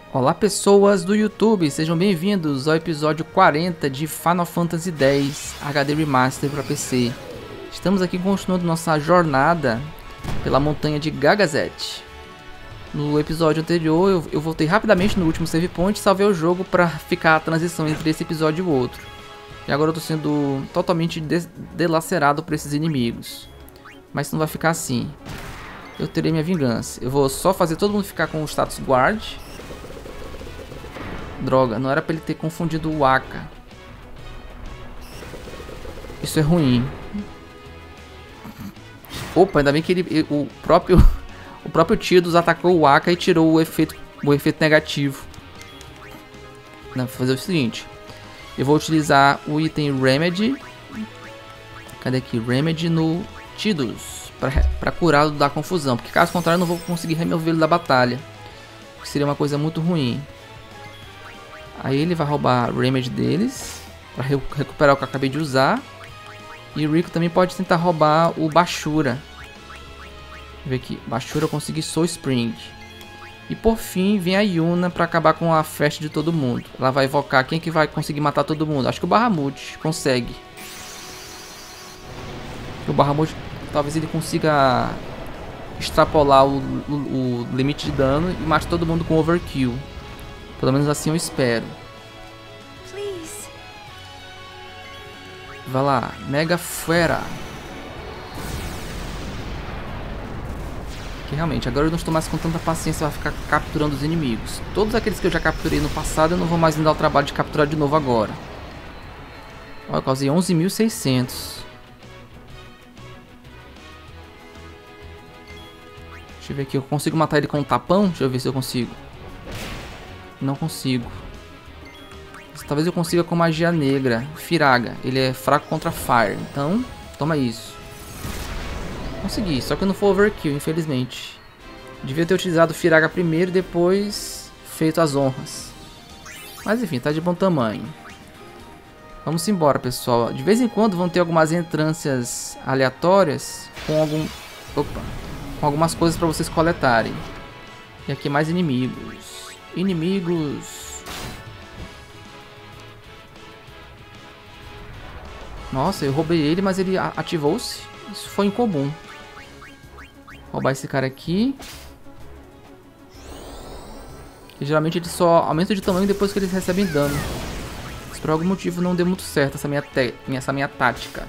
Olá pessoas do YouTube, sejam bem-vindos ao episódio 40 de Final Fantasy X HD Remaster para PC. Estamos aqui continuando nossa jornada pela montanha de Gagazet. No episódio anterior eu voltei rapidamente no último save point e salvei o jogo para ficar a transição entre esse episódio e o outro. E agora eu tô sendo totalmente delacerado por esses inimigos. Mas isso não vai ficar assim. Eu terei minha vingança. Eu vou só fazer todo mundo ficar com o status guard. Droga, não era pra ele ter confundido o Aka. Isso é ruim. Opa, ainda bem que o próprio Tidus atacou o Aka e tirou o efeito negativo. Não, vou fazer o seguinte. Eu vou utilizar o item Remedy. Cadê aqui? Remedy no Tidus. Pra curá-lo da confusão. Porque caso contrário eu não vou conseguir removê-lo da batalha. Que seria uma coisa muito ruim. Aí ele vai roubar a Remedy deles. Pra recuperar o que eu acabei de usar. E o Rico também pode tentar roubar o Bashura. Deixa eu ver aqui. Bashura eu consegui Soul Spring. E por fim vem a Yuna pra acabar com a festa de todo mundo. Ela vai invocar quem que vai conseguir matar todo mundo. Acho que o Bahamut consegue. O Bahamut talvez ele consiga extrapolar o limite de dano e mate todo mundo com Overkill. Pelo menos assim eu espero. Vai lá, Mega Fera. Que realmente, agora eu não estou mais com tanta paciência para ficar capturando os inimigos. Todos aqueles que eu já capturei no passado eu não vou mais me dar o trabalho de capturar de novo agora. Olha, eu causei 11.600. Deixa eu ver aqui, eu consigo matar ele com um tapão? Deixa eu ver se eu consigo. Não consigo. Talvez eu consiga com magia negra. Firaga. Ele é fraco contra Fire. Então, toma isso. Consegui. Só que eu não for overkill, infelizmente. Devia ter utilizado Firaga primeiro e depois feito as honras. Mas enfim, tá de bom tamanho. Vamos embora, pessoal. De vez em quando vão ter algumas entrâncias aleatórias com com algumas coisas para vocês coletarem. E aqui mais inimigos. Nossa, eu roubei ele, mas ele ativou-se. Isso foi incomum. Roubar esse cara aqui. E geralmente ele só aumenta de tamanho depois que eles recebem dano. Mas por algum motivo não deu muito certo essa minha tática.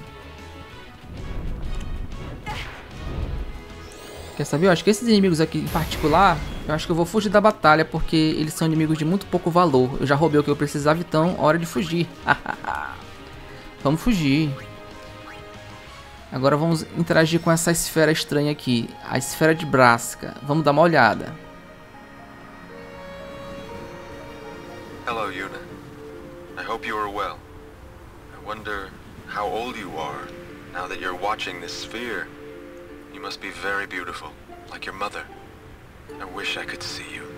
Quer saber? Eu acho que esses inimigos aqui em particular, eu acho que eu vou fugir da batalha porque eles são inimigos de muito pouco valor. Eu já roubei o que eu precisava, então hora de fugir. Vamos fugir. Agora vamos interagir com essa esfera estranha aqui. A esfera de Braska. Vamos dar uma olhada. Hello, Yuna. I hope you are well. I wonder how old you are now that you're watching this sphere. You must be very beautiful, like your mother. I wish I could see you.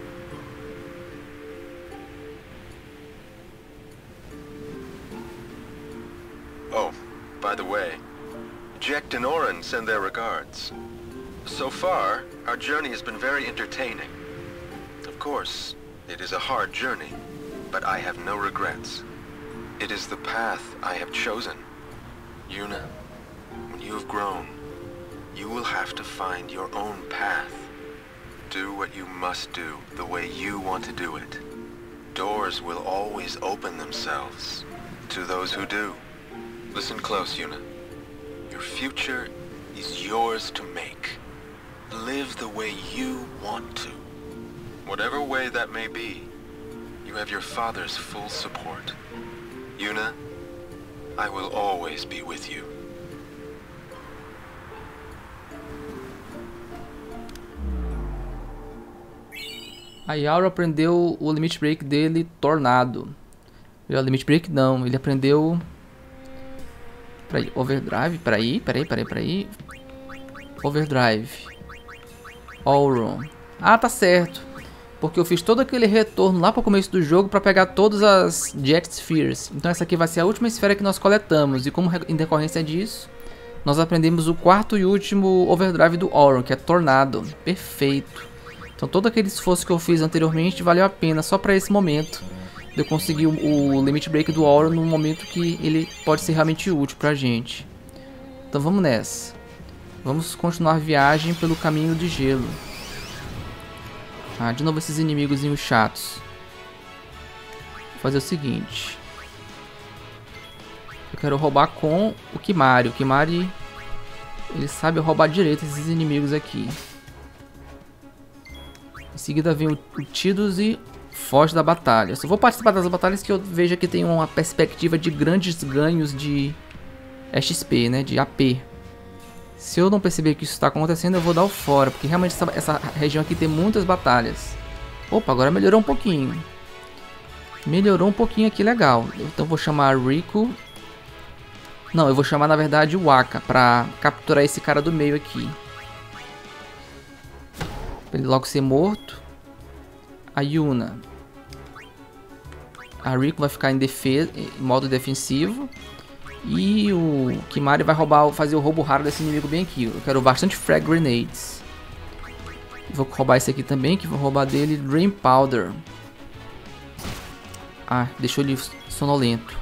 Oh, by the way, Jecht and Orin send their regards. So far, our journey has been very entertaining. Of course, it is a hard journey, but I have no regrets. It is the path I have chosen. Yuna, when you have grown, you will have to find your own path. Do what you must do the way you want to do it. Doors will always open themselves to those who do. Listen close, Yuna. Your future is yours to make. Live the way you want to. Whatever way that may be, you have your father's full support. Yuna, I will always be with you. A Yaru aprendeu o Limit Break dele, Tornado. O Limit Break não, ele aprendeu... Peraí, Overdrive, peraí. Overdrive. Auron. Ah, tá certo. Porque eu fiz todo aquele retorno lá pro começo do jogo pra pegar todas as Jet Spheres. Então essa aqui vai ser a última esfera que nós coletamos. E como em decorrência disso, nós aprendemos o quarto e último Overdrive do Auron, que é Tornado. Perfeito. Então todo aquele esforço que eu fiz anteriormente valeu a pena só para esse momento. De eu conseguir o Limit Break do Auron num momento que ele pode ser realmente útil pra gente. Então vamos nessa. Vamos continuar a viagem pelo caminho de gelo. Ah, de novo esses inimigozinhos chatos. Vou fazer o seguinte. Eu quero roubar com o Kimahri. O Kimahri, ele sabe roubar direito esses inimigos aqui. Em seguida vem o Tidus e foge da batalha. Só vou participar das batalhas que eu vejo que tem uma perspectiva de grandes ganhos de XP, né? De AP. Se eu não perceber que isso está acontecendo, eu vou dar o fora. Porque realmente essa região aqui tem muitas batalhas. Opa, agora melhorou um pouquinho. Melhorou um pouquinho aqui, legal. Então eu vou chamar Riku. Não, eu vou chamar na verdade o Wakka pra capturar esse cara do meio aqui. Pra ele logo ser morto. A Yuna. A Riku vai ficar em defesa, em modo defensivo. E o Kimahri vai fazer o roubo raro desse inimigo bem aqui. Eu quero bastante Frag Grenades. Vou roubar esse aqui também, que vou roubar dele Dream Powder. Ah, deixou ele sonolento.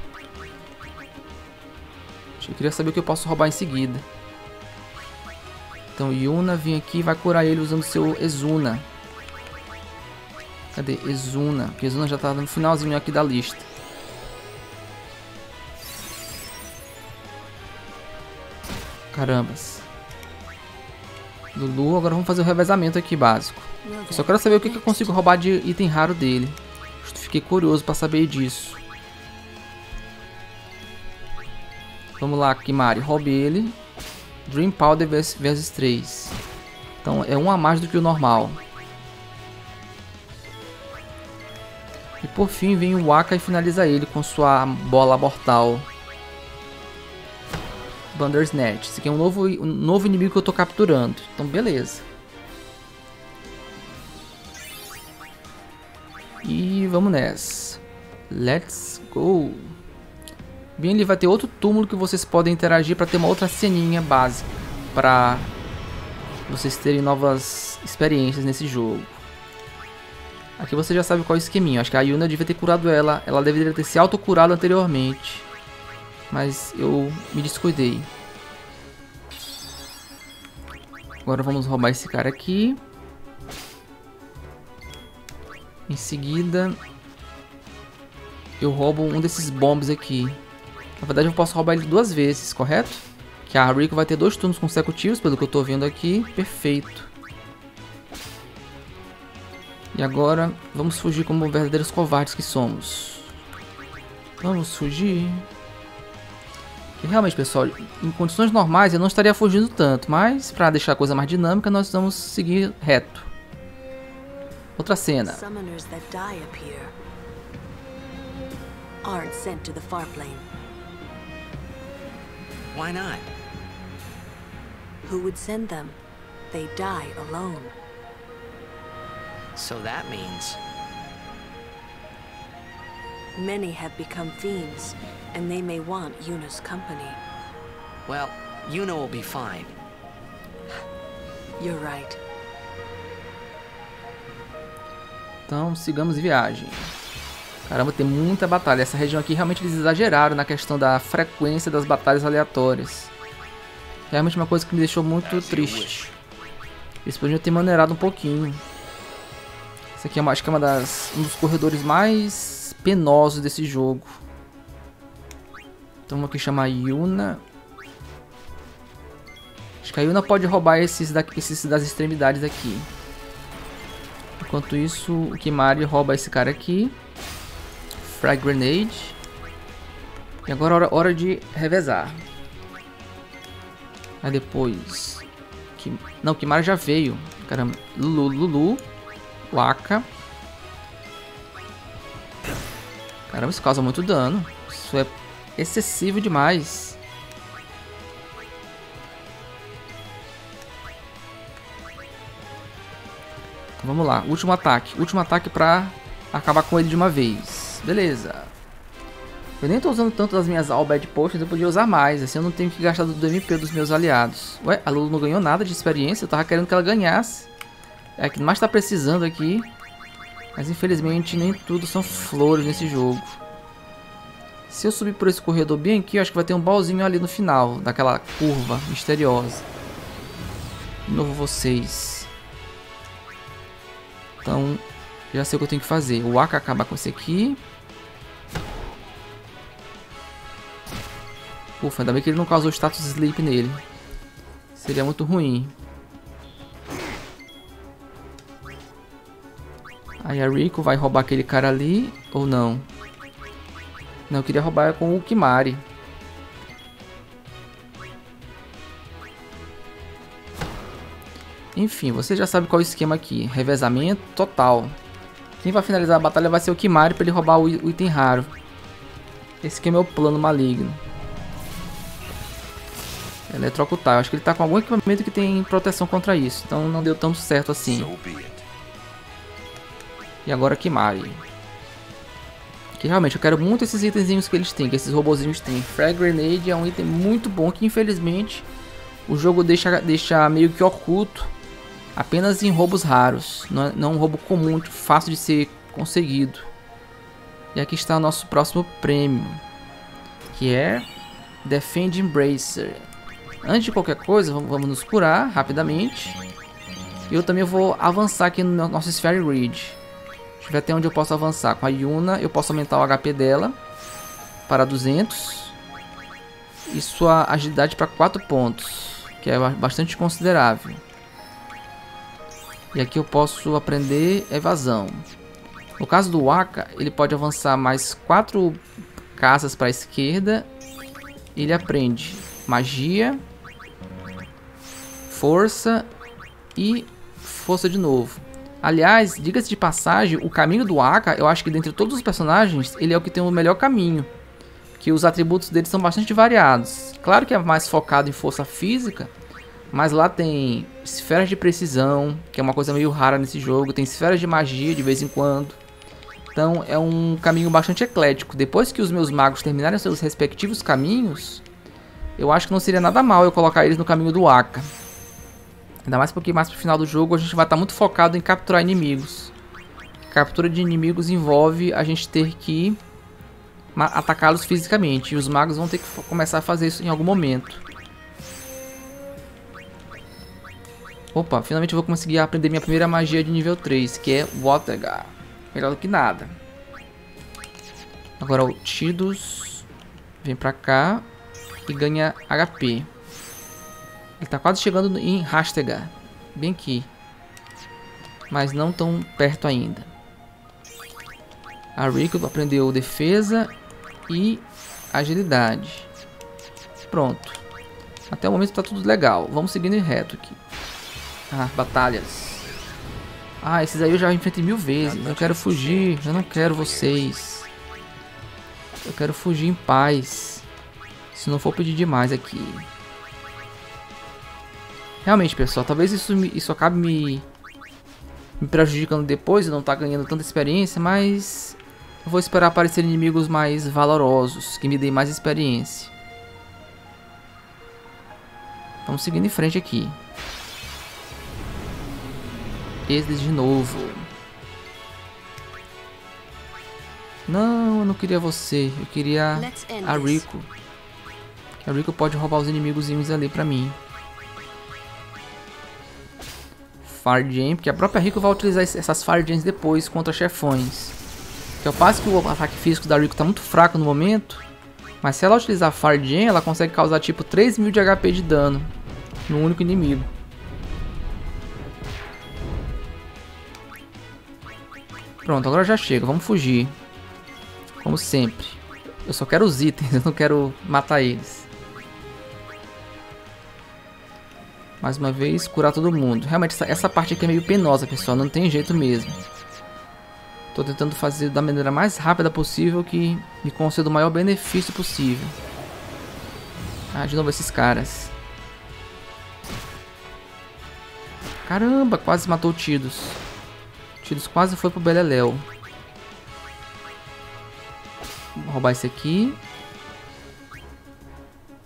Eu queria saber o que eu posso roubar em seguida. Então Yuna vem aqui e vai curar ele usando seu Ezuna. Cadê? Ezuna. Porque Ezuna já tá no finalzinho aqui da lista. Carambas. Lulu, agora vamos fazer o revezamento aqui básico. Eu só quero saber o que eu consigo roubar de item raro dele. Fiquei curioso para saber disso. Vamos lá, Kimahri, roube ele. Dream Powder vezes 3. Então é um a mais do que o normal. E por fim vem o Wakka e finaliza ele com sua bola mortal. Bandersnatch. Esse aqui é um novo inimigo que eu tô capturando. Então beleza. E vamos nessa. Let's go. Bem, ele vai ter outro túmulo que vocês podem interagir para ter uma outra ceninha básica. Para vocês terem novas experiências nesse jogo. Aqui você já sabe qual é o esqueminha. Acho que a Yuna devia ter curado ela. Ela deveria ter se autocurado anteriormente. Mas eu me descuidei. Agora vamos roubar esse cara aqui. Em seguida, eu roubo um desses bombs aqui. Na verdade eu posso roubar ele 2 vezes, correto? Que a Riku vai ter 2 turnos consecutivos, pelo que eu tô vendo aqui. Perfeito. E agora, vamos fugir como verdadeiros covardes que somos. Vamos fugir. E realmente, pessoal, em condições normais eu não estaria fugindo tanto. Mas, para deixar a coisa mais dinâmica, nós vamos seguir reto. Outra cena. Summoners that die up here aren't sent to the far plane. Why not? Who would send them? They die alone. So that means... Many have become fiends, and they may want Yuna's company. Well, Yuna will be fine. You're right. Então, sigamos viagem. Caramba, tem muita batalha. Essa região aqui, realmente eles exageraram na questão da frequência das batalhas aleatórias. Realmente uma coisa que me deixou muito triste. Eles podiam ter maneirado um pouquinho. Esse aqui acho que é um dos corredores mais penosos desse jogo. Então vamos aqui chamar a Yuna. Acho que a Yuna pode roubar esses das extremidades aqui. Enquanto isso, o Kimahri rouba esse cara aqui. Frag Grenade. E agora hora de revezar. Aí depois... Não, o Kimahri já veio. Caramba. Lulu. Wakka. Caramba, isso causa muito dano. Isso é excessivo demais. Vamos lá, último ataque. Último ataque pra acabar com ele de uma vez. Beleza. Eu nem tô usando tanto das minhas All Bad Potions, eu podia usar mais. Assim eu não tenho que gastar do MP dos meus aliados. Ué, a Lulu não ganhou nada de experiência, eu tava querendo que ela ganhasse. É que mais tá precisando aqui. Mas infelizmente nem tudo são flores nesse jogo. Se eu subir por esse corredor bem aqui, eu acho que vai ter um baúzinho ali no final, daquela curva misteriosa. De novo vocês. Então, já sei o que eu tenho que fazer. O Aka acaba com esse aqui. Ufa, ainda bem que ele não causou status sleep nele. Seria muito ruim. Aí a Rico vai roubar aquele cara ali, ou não? Não, eu queria roubar com o Kimari. Enfim, você já sabe qual é o esquema aqui. Revezamento total. Quem vai finalizar a batalha vai ser o Kimari para ele roubar o item raro. Esse aqui é meu plano maligno. Eletrocutar. Eu acho que ele tá com algum equipamento que tem proteção contra isso. Então não deu tão certo assim. E agora Kimari. Que realmente eu quero muito esses itenzinhos que eles têm, que esses robozinhos têm. Frag Grenade é um item muito bom que infelizmente o jogo deixa meio que oculto. Apenas em roubos raros. Não um roubo comum, muito fácil de ser conseguido. E aqui está o nosso próximo prêmio. Que é Defend Embracer. Antes de qualquer coisa, vamos nos curar rapidamente. E eu também vou avançar aqui no nosso Sphere Ridge. Deixa eu ver até onde eu posso avançar. Com a Yuna eu posso aumentar o HP dela para 200. E sua agilidade para 4 pontos. Que é bastante considerável. E aqui eu posso aprender evasão. No caso do Waka, ele pode avançar mais 4 casas para a esquerda. Ele aprende magia, força e força de novo. Aliás, diga-se de passagem, o caminho do Waka, eu acho que dentre todos os personagens, ele é o que tem o melhor caminho. Que os atributos dele são bastante variados. Claro que é mais focado em força física, mas lá tem esferas de precisão, que é uma coisa meio rara nesse jogo. Tem esferas de magia de vez em quando. Então é um caminho bastante eclético. Depois que os meus magos terminarem seus respectivos caminhos, eu acho que não seria nada mal eu colocar eles no caminho do Waka. Ainda mais porque mais pro final do jogo a gente vai estar muito focado em capturar inimigos. Captura de inimigos envolve a gente ter que atacá-los fisicamente. E os magos vão ter que começar a fazer isso em algum momento. Opa, finalmente eu vou conseguir aprender minha primeira magia de nível 3, que é Watergar. Melhor do que nada. Agora o Tidus vem pra cá e ganha HP. Ele tá quase chegando em Rastegar. Bem aqui. Mas não tão perto ainda. A Rico aprendeu defesa e agilidade. Pronto. Até o momento tá tudo legal. Vamos seguindo em reto aqui. Ah, batalhas. Ah, esses aí eu já enfrentei 1000 vezes. Eu quero fugir. Eu não quero vocês. Eu quero fugir em paz. Se não for pedir demais aqui. Realmente, pessoal, talvez isso acabe me prejudicando depois. Eu não tá ganhando tanta experiência, mas eu vou esperar aparecer inimigos mais valorosos, que me deem mais experiência. Vamos seguindo em frente aqui. Eles de novo. Não, eu não queria você. Eu queria a Rico. A Rico pode roubar os inimigozinhos ali pra mim. Fire Jam, porque a própria Rico vai utilizar essas Fire Jams depois contra chefões. Que ao passo que o ataque físico da Rico tá muito fraco no momento, mas se ela utilizar Fire Jam, ela consegue causar tipo 3000 de HP de dano no único inimigo. Pronto, agora já chega, vamos fugir. Como sempre. Eu só quero os itens, eu não quero matar eles. Mais uma vez, curar todo mundo. Realmente, essa parte aqui é meio penosa, pessoal. Não tem jeito mesmo. Tô tentando fazer da maneira mais rápida possível, que me conceda o maior benefício possível. Ah, de novo esses caras. Caramba, quase matou o Tidus. O Tidus quase foi pro Beleléu. Vou roubar esse aqui.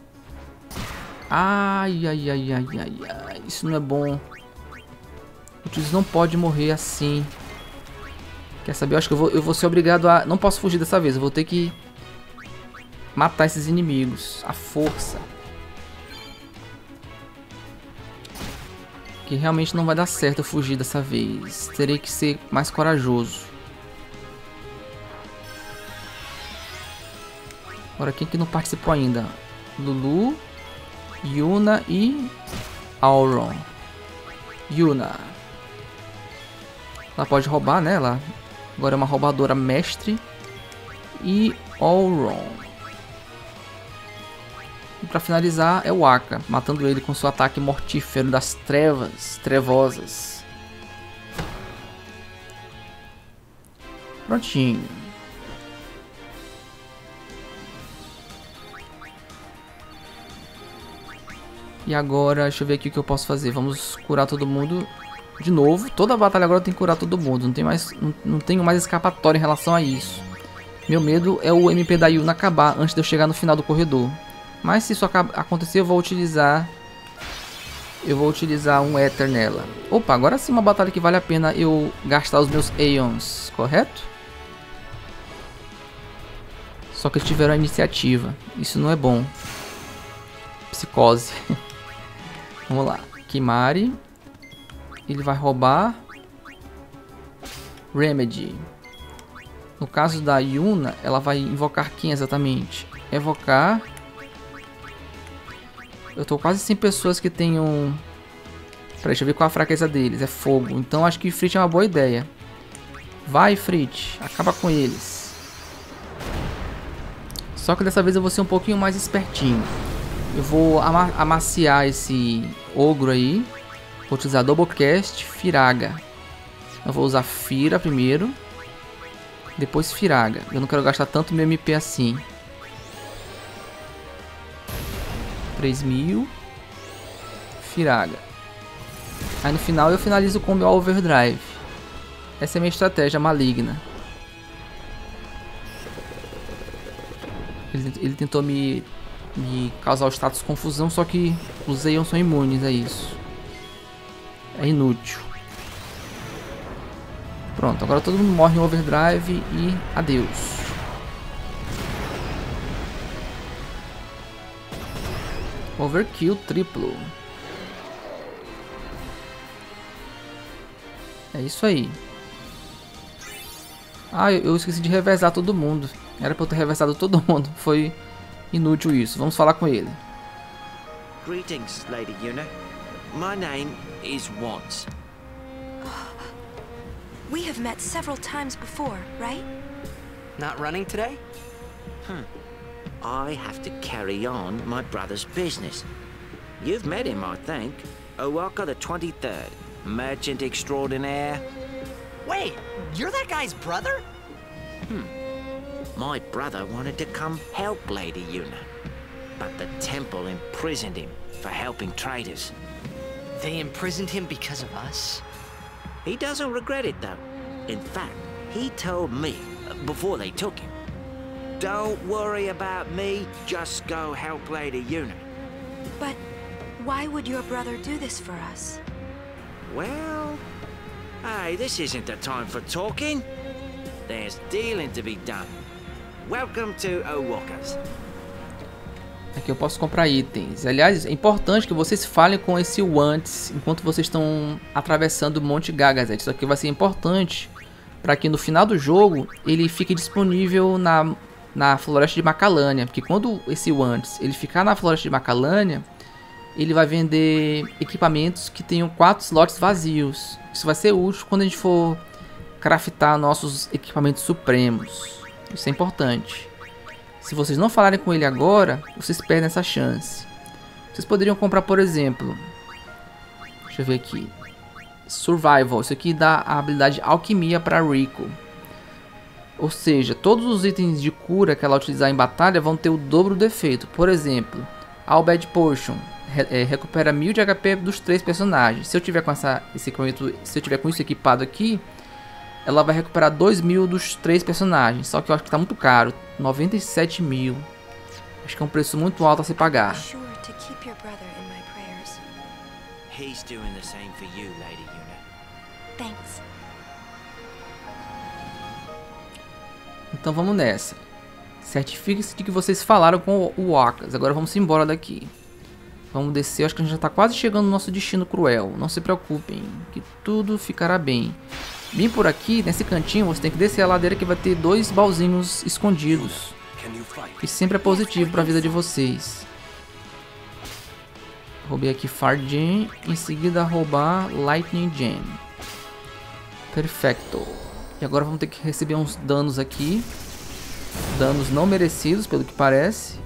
Ai, ai, ai, ai, ai, ai. Isso não é bom. Tidus não pode morrer assim. Quer saber? Eu acho que eu vou ser obrigado a... Não posso fugir dessa vez. Eu vou ter que matar esses inimigos. À força. Que realmente não vai dar certo eu fugir dessa vez. Terei que ser mais corajoso. Agora, quem que não participou ainda? Lulu, Yuna e Auron. Yuna. Ela pode roubar, né? Ela agora é uma roubadora mestre. E Auron. E pra finalizar é o Aka, matando ele com seu ataque mortífero das trevas trevosas. Prontinho. E agora, deixa eu ver aqui o que eu posso fazer. Vamos curar todo mundo de novo. Toda a batalha agora tem que curar todo mundo. Não tenho mais escapatória em relação a isso. Meu medo é o MP da Yuna acabar antes de eu chegar no final do corredor. Mas se isso acontecer, eu vou utilizar um Ether nela. Opa, agora sim uma batalha que vale a pena eu gastar os meus Aeons, correto? Só que eles tiveram a iniciativa. Isso não é bom. Psicose. Vamos lá. Kimahri. Ele vai roubar Remedy. No caso da Yuna, ela vai invocar quem exatamente? Evocar... Eu tô quase sem pessoas que tenham... Peraí, deixa eu ver qual a fraqueza deles. É fogo. Então acho que Frit é uma boa ideia. Vai, Frit. Acaba com eles. Só que dessa vez eu vou ser um pouquinho mais espertinho. Eu vou amaciar esse ogro aí. Vou utilizar Doublecast, Firaga. Eu vou usar Fira primeiro. Depois Firaga. Eu não quero gastar tanto meu MP assim. 3.000. Firaga. Aí no final eu finalizo com o meu Overdrive. Essa é a minha estratégia maligna. Ele tentou me causar o status confusão, só que os Aeons são imunes a isso. É inútil. Pronto, agora todo mundo morre em Overdrive e adeus. Overkill triplo. É isso aí. Ah, eu esqueci de revezar todo mundo. Era pra eu ter reversado todo mundo. Foi inútil isso. Vamos falar com ele. Greetings, Lady Yuna. My name is Want. We have met several times before, right? Not running today? I have to carry on my brother's business. You've met him, I think. Owaka the 23rd, merchant extraordinaire. Wait, you're that guy's brother? My brother wanted to come help Lady Yuna, but the temple imprisoned him for helping traitors. They imprisoned him because of us? He doesn't regret it, though. In fact, he told me, before they took him, "Don't worry about me, just go help Lady Yuna." But why would your brother do this for us? Well, hey, this isn't the time for talking. There's dealing to be done. Welcome to Owakas. Aqui eu posso comprar itens. Aliás, é importante que vocês falem com esse Wantes enquanto vocês estão atravessando o Monte Gagazet. Isso aqui vai ser importante para que no final do jogo ele fique disponível na Floresta de Macalânia. Porque quando esse Wantes ele ficar na Floresta de Macalânia, ele vai vender equipamentos que tenham 4 slots vazios. Isso vai ser útil quando a gente for craftar nossos equipamentos supremos. Isso é importante. Se vocês não falarem com ele agora, vocês perdem essa chance. Vocês poderiam comprar, por exemplo... Deixa eu ver aqui. Survival. Isso aqui dá a habilidade Alquimia para Rico. Ou seja, todos os itens de cura que ela utilizar em batalha vão ter o dobro do efeito. Por exemplo, All Bad Potion. Recupera 1000 de HP dos 3 personagens. Se eu tiver com esse equipamento, se eu tiver com isso equipado aqui, ela vai recuperar 2000 dos 3 personagens. Só que eu acho que tá muito caro. 97.000. Acho que é um preço muito alto a se pagar. Be sure to keep your brother in my prayers. He's doing the same for you, Lady Yuna. Thanks. Então vamos nessa. Certifique-se de que vocês falaram com o Akas. Agora vamos embora daqui. Vamos descer. Acho que a gente já está quase chegando no nosso destino cruel. Não se preocupem, que tudo ficará bem. Bem por aqui, nesse cantinho, você tem que descer a ladeira que vai ter 2 baúzinhos escondidos. E sempre é positivo para a vida de vocês. Roubei aqui Fire Gem. Em seguida roubar Lightning Gem. Perfeito. E agora vamos ter que receber uns danos aqui. Danos não merecidos, pelo que parece.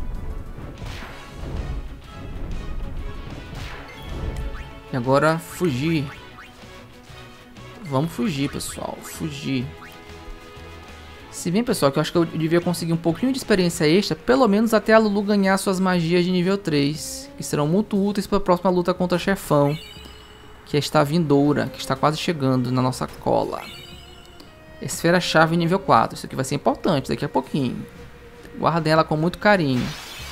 E agora fugir. Vamos fugir, pessoal. Fugir. Se bem, pessoal, que eu acho que eu devia conseguir um pouquinho de experiência extra, pelo menos até a Lulu ganhar suas magias de nível 3, que serão muito úteis para a próxima luta contra o chefão, que está vindoura, que está quase chegando na nossa cola. Esfera-chave nível 4, isso aqui vai ser importante daqui a pouquinho. Guardem ela com muito carinho.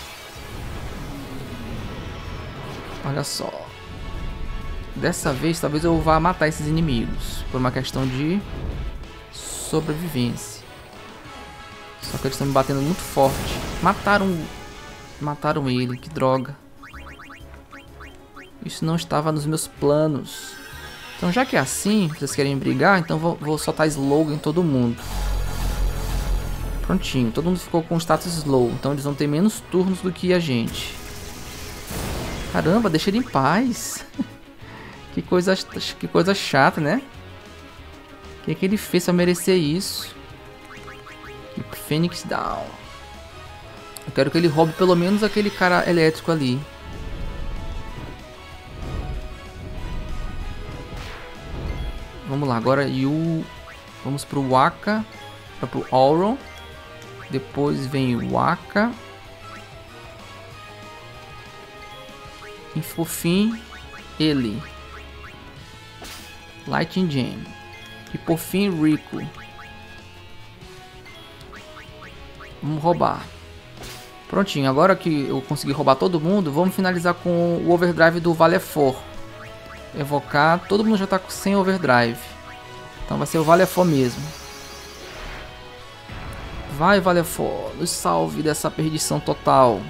Olha só. Dessa vez, talvez eu vá matar esses inimigos, por uma questão de sobrevivência. Só que eles estão me batendo muito forte. Mataram ele, que droga. Isso não estava nos meus planos. Então já que é assim, vocês querem brigar, então vou soltar slow em todo mundo. Prontinho, todo mundo ficou com status slow, então eles vão ter menos turnos do que a gente. Caramba, deixa ele em paz. Que coisa chata, né? O que ele fez pra merecer isso? Keep Phoenix Down. Eu quero que ele roube pelo menos aquele cara elétrico ali. Vamos lá, agora vamos pro Waka, pro Auron. Depois vem o Waka. E por fim, ele. Lightning Gem. E por fim, Rico. Vamos roubar. Prontinho, agora que eu consegui roubar todo mundo, vamos finalizar com o overdrive do Valefor. Evocar, todo mundo já está sem overdrive. Então vai ser o Valefor mesmo. Vai, Valefor, nos salve dessa perdição total.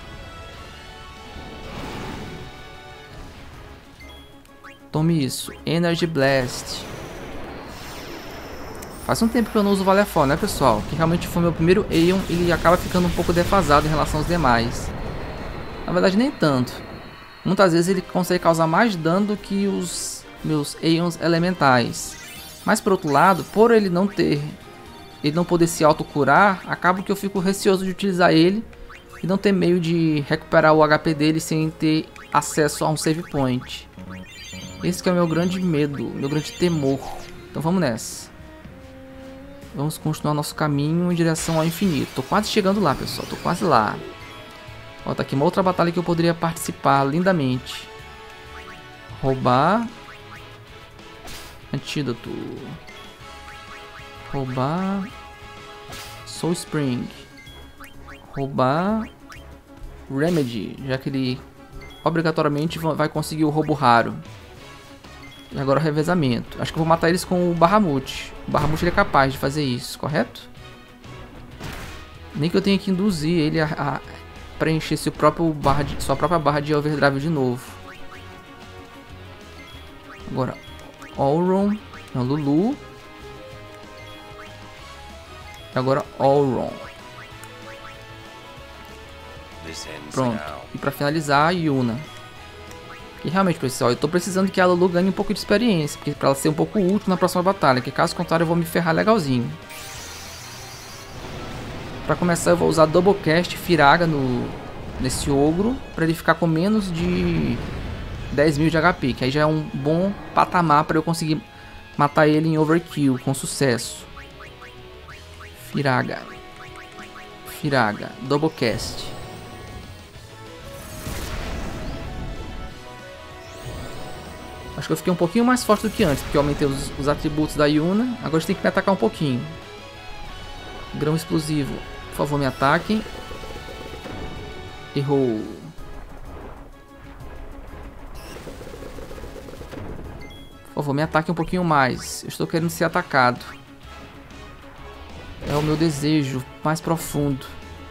Tome isso, Energy Blast. Faz um tempo que eu não uso o Valefor, né, pessoal? Que realmente foi meu primeiro Aeon, ele acaba ficando um pouco defasado em relação aos demais. Na verdade, nem tanto. Muitas vezes ele consegue causar mais dano do que os meus Aeons elementais. Mas por outro lado, por ele não poder se autocurar, acaba que eu fico receoso de utilizar ele e não ter meio de recuperar o HP dele sem ter acesso a um save point. Esse que é o meu grande medo, meu grande temor. Então vamos nessa. Vamos continuar nosso caminho em direção ao infinito. Tô quase chegando lá, pessoal. Tô quase lá. Ó, tá aqui uma outra batalha que eu poderia participar lindamente. Roubar. Antídoto. Roubar. Soul Spring. Roubar. Remedy. Já que ele obrigatoriamente vai conseguir o roubo raro. E agora o revezamento. Acho que eu vou matar eles com o Bahamut. O Bahamut ele é capaz de fazer isso, correto? Nem que eu tenha que induzir ele a preencher sua própria barra de overdrive de novo. Agora, Auron. Não, Lulu. E agora Auron. Pronto. E pra finalizar, a Yuna. E realmente, pessoal, eu tô precisando que a Lulu ganhe um pouco de experiência, porque pra ela ser um pouco útil na próxima batalha, que caso contrário eu vou me ferrar legalzinho. Pra começar eu vou usar Doublecast Firaga nesse ogro, pra ele ficar com menos de 10.000 de HP, que aí já é um bom patamar pra eu conseguir matar ele em overkill com sucesso. Firaga. Firaga. Doublecast. Acho que eu fiquei um pouquinho mais forte do que antes, porque eu aumentei os atributos da Yuna. Agora a gente tem que me atacar um pouquinho. Grão explosivo. Por favor, me ataquem. Errou. Por favor, me ataque um pouquinho mais. Eu estou querendo ser atacado. É o meu desejo mais profundo.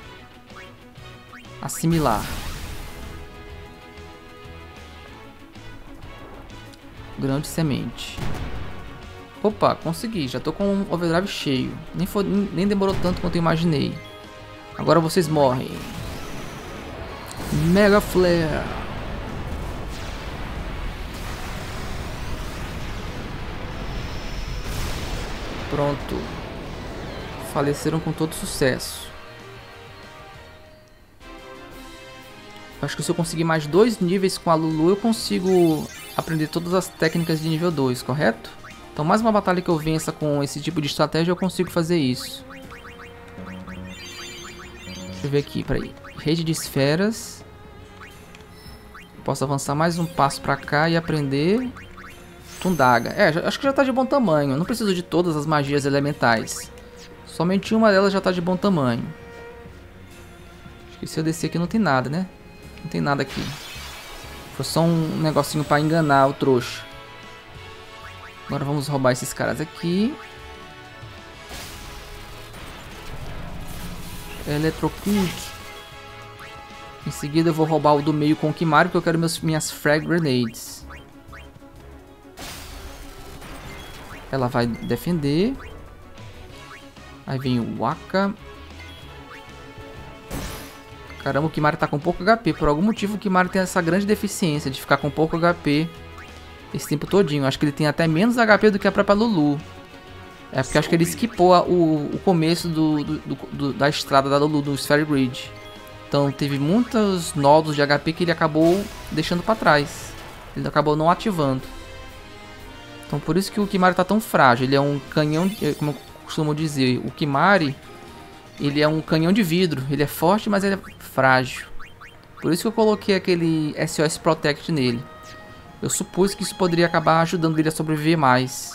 Assimilar. Grão de semente. Opa, consegui. Já tô com o overdrive cheio. Nem demorou tanto quanto eu imaginei. Agora vocês morrem. Mega Flare. Pronto. Faleceram com todo sucesso. Acho que se eu conseguir mais 2 níveis com a Lulu, eu consigo aprender todas as técnicas de nível 2, correto? Então mais uma batalha que eu vença com esse tipo de estratégia, eu consigo fazer isso. Deixa eu ver aqui, peraí. Rede de esferas. Posso avançar mais um passo pra cá e aprender Tundaga. Acho que já tá de bom tamanho. Eu não preciso de todas as magias elementais. Somente uma delas já tá de bom tamanho. Acho que se eu descer aqui não tem nada, né? Não tem nada aqui. Foi só um negocinho pra enganar o trouxa. Agora vamos roubar esses caras aqui. Eletrocute. Em seguida eu vou roubar o do meio com o Kimari, porque eu quero minhas Frag Grenades. Ela vai defender. Aí vem o Waka. Caramba, o Kimari tá com pouco HP. Por algum motivo o Kimari tem essa grande deficiência de ficar com pouco HP esse tempo todinho. Acho que ele tem até menos HP do que a própria Lulu. É porque acho que ele skipou o começo da estrada da Lulu, do Sphere Grid. Então teve muitos nodos de HP que ele acabou deixando pra trás. Ele acabou não ativando. Então por isso que o Kimari tá tão frágil. Ele é um canhão, como eu costumo dizer, o Kimari, ele é um canhão de vidro. Ele é forte, mas ele é frágil. Por isso que eu coloquei aquele SOS Protect nele. Eu supus que isso poderia acabar ajudando ele a sobreviver mais.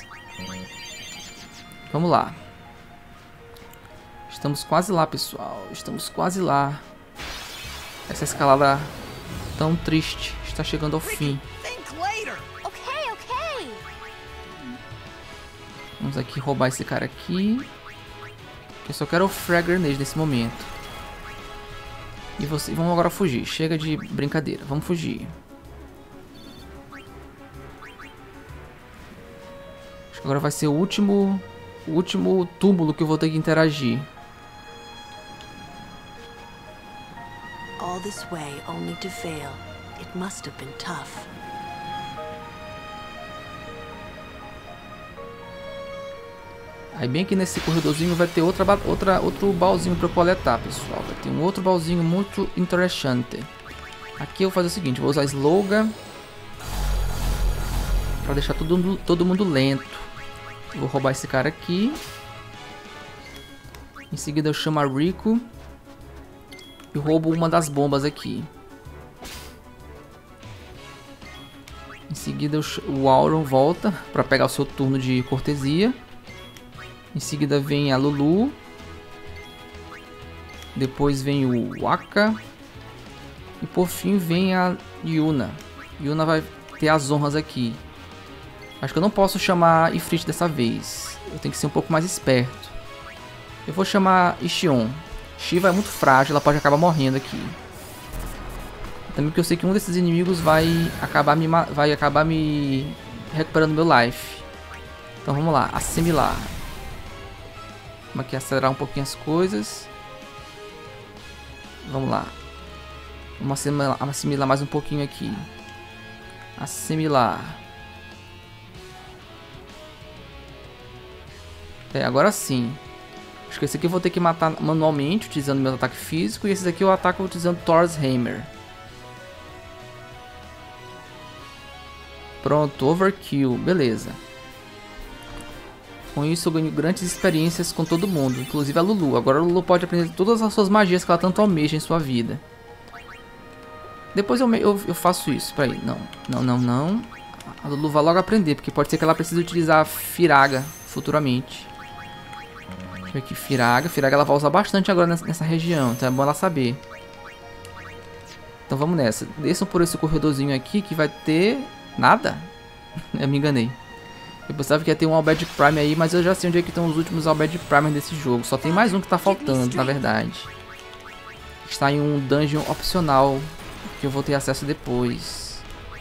Vamos lá. Estamos quase lá, pessoal. Estamos quase lá. Essa escalada tão triste está chegando ao fim. Vamos aqui roubar esse cara aqui. Eu só quero o Frag Grenade nesse momento. E vamos agora fugir. Chega de brincadeira. Vamos fugir. Acho que agora vai ser o último túmulo que eu vou ter que interagir. All this way only to fail. It must have been tough. Aí bem aqui nesse corredorzinho vai ter outro baúzinho para eu coletar, pessoal. Vai ter um outro baúzinho muito interessante. Aqui eu vou fazer o seguinte, vou usar Sloga para deixar todo mundo lento. Vou roubar esse cara aqui. Em seguida eu chamo a Rico e roubo uma das bombas aqui. Em seguida o Auron volta para pegar o seu turno de cortesia. Em seguida vem a Lulu. Depois vem o Waka. E por fim vem a Yuna. Yuna vai ter as honras aqui. Acho que eu não posso chamar Ifrit dessa vez. Eu tenho que ser um pouco mais esperto. Eu vou chamar Ishion. Shiva é muito frágil, ela pode acabar morrendo aqui. Também porque eu sei que um desses inimigos vai acabar me recuperando meu life. Então vamos lá, assimilar. Vamos aqui acelerar um pouquinho as coisas. Vamos lá. Vamos assimilar mais um pouquinho aqui. Assimilar. Agora sim. Acho que esse aqui eu vou ter que matar manualmente, utilizando meu ataque físico. E esse daqui eu ataco utilizando Thor's Hammer. Pronto, overkill. Beleza. Com isso eu ganho grandes experiências com todo mundo, inclusive a Lulu. Agora a Lulu pode aprender todas as suas magias que ela tanto almeja em sua vida. Depois eu faço isso. Peraí, não. A Lulu vai logo aprender, porque pode ser que ela precise utilizar a Firaga futuramente. Deixa eu ver aqui, Firaga. Firaga ela vai usar bastante agora nessa região, então é bom ela saber. Então vamos nessa. Desçam por esse corredorzinho aqui que vai ter... Nada? Eu me enganei. Eu pensava que ia ter um Albed Prime aí, mas eu já sei onde é que estão os últimos Albed Prime desse jogo. Só tem mais um que tá faltando, na verdade. Está em um dungeon opcional, que eu vou ter acesso depois.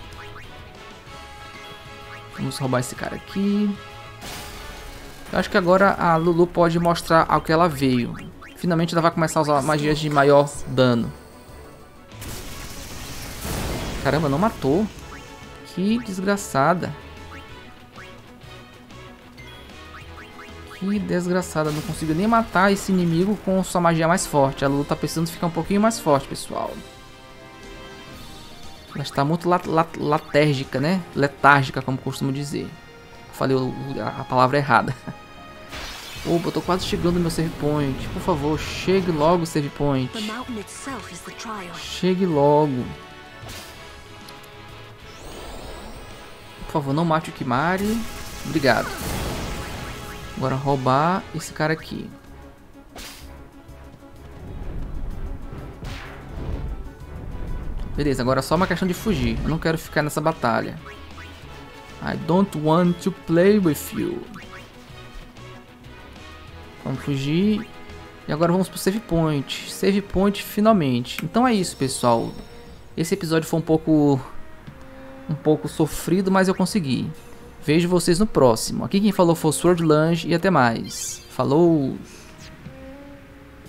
Vamos roubar esse cara aqui. Eu acho que agora a Lulu pode mostrar ao que ela veio. Finalmente ela vai começar a usar magias de maior dano. Caramba, não matou. Que desgraçada. Que desgraçada. Não consigo nem matar esse inimigo com sua magia mais forte. A Lulu tá precisando ficar um pouquinho mais forte, pessoal. Ela está muito latérgica, né? Letárgica, como costumo dizer. Falei a palavra errada. Opa, eu tô quase chegando no meu save point. Por favor, chegue logo, save point. Chegue logo. Por favor, não mate o Kimahri. Obrigado. Agora roubar esse cara aqui. Beleza, agora é só uma questão de fugir. Eu não quero ficar nessa batalha. I don't want to play with you. Vamos fugir. E agora vamos pro save point. Save point finalmente. Então é isso, pessoal. Esse episódio foi um pouco sofrido, mas eu consegui. Vejo vocês no próximo. Aqui quem falou foi o Sword Lunge e até mais. Falou!